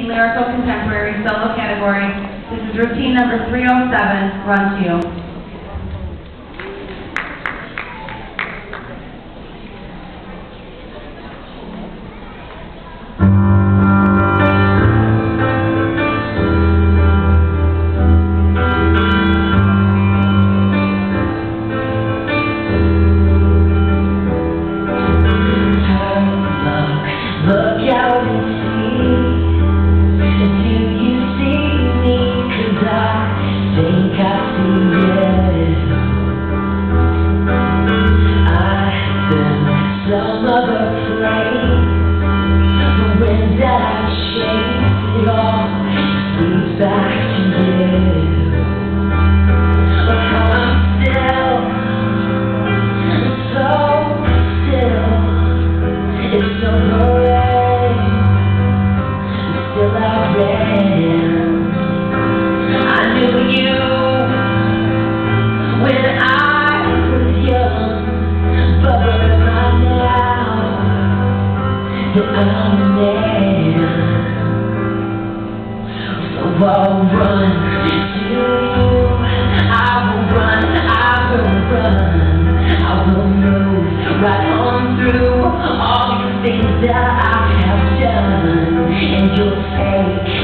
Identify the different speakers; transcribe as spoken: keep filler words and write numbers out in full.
Speaker 1: sing lyrical contemporary solo category. This is routine number three oh seven, Run to You.
Speaker 2: Some other place, the wind that I chase, it all leads back to you. But how I'm still, so still, it's so boring, still I ran. I knew you when I was young, but that I'm a man, so I'll run to you. I will run, I will run, I will move right on through all these things that I have done, and you'll say